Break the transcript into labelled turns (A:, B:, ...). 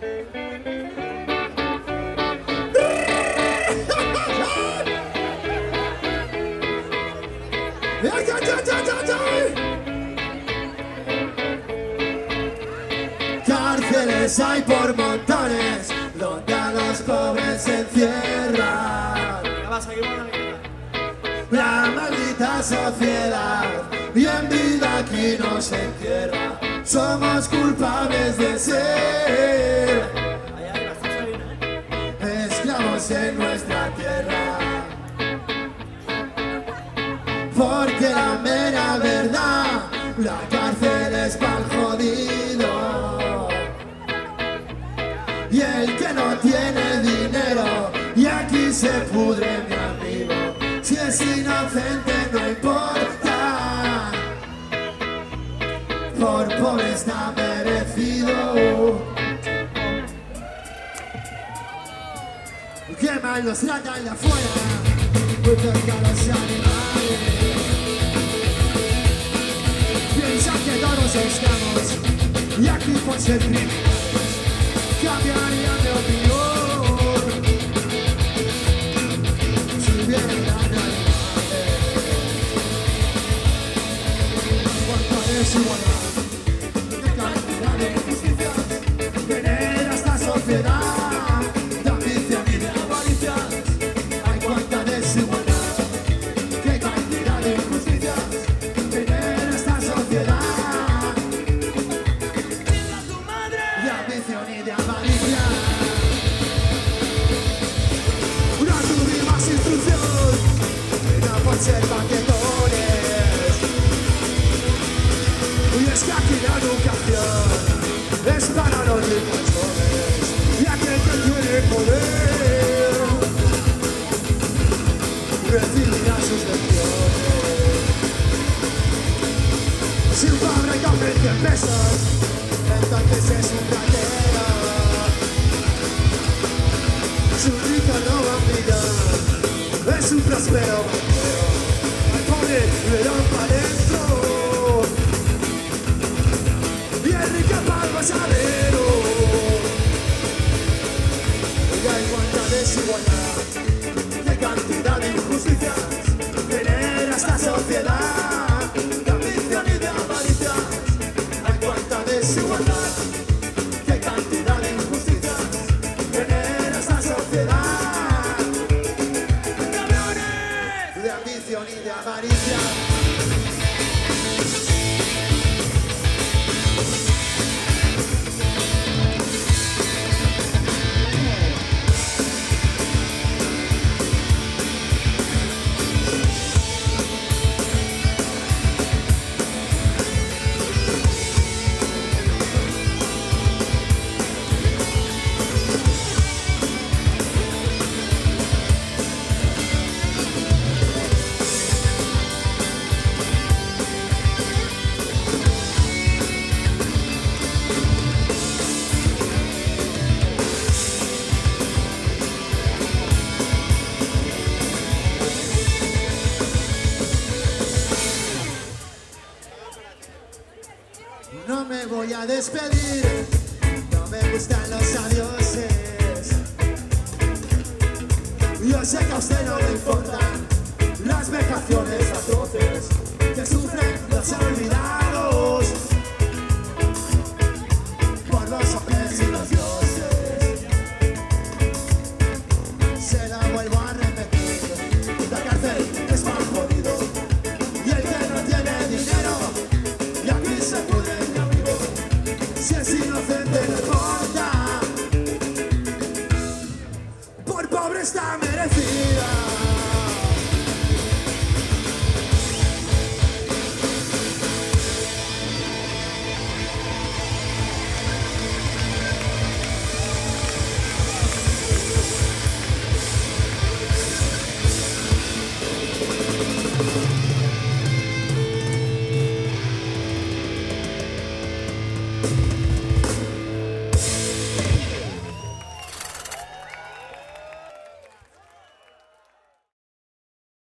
A: Cárceles hay por montones donde a los pobres se encierran. La maldita sociedad y en vida aquí nos encierra. Somos culpables de ser esclavos en nuestra tierra. Porque la mera verdad, la cárcel es pa'l jodido. Y el que no tiene dinero, y aquí se pudre mi amigo. Si es inocente no importa, por pobre está merecido. Qué mal nos tratan de afuera, muy cerca a los animales. Piensa que todos estamos, y aquí por ser criminales, cambiaría de opinión si hubieran animales. Cuánta desigualdad, qué cantidad de injusticia genera esta sociedad de ambición y de avaricia. Hay cuánta desigualdad, qué cantidad de injusticia genera esta sociedad de ambición y de avaricia. No tuvimos instrucción, no por ser paquetones. Y es que aquí la educación es para los niños jóvenes y aquel que tiene poder recibirá sus lecciones. Si un padre cambia 100 pesos, entonces es un ratero. Su rico no va a mirar, es un próspero banquero. Al pobre le dan para adentro y el rico para el basadero. Y hay cuánta desigualdad, qué cantidad de injusticias genera esta sociedad de ambición y de avaricia. Hay cuánta desigualdad, qué cantidad de injusticias genera esta sociedad de ambición y de avaricia. No me voy a despedir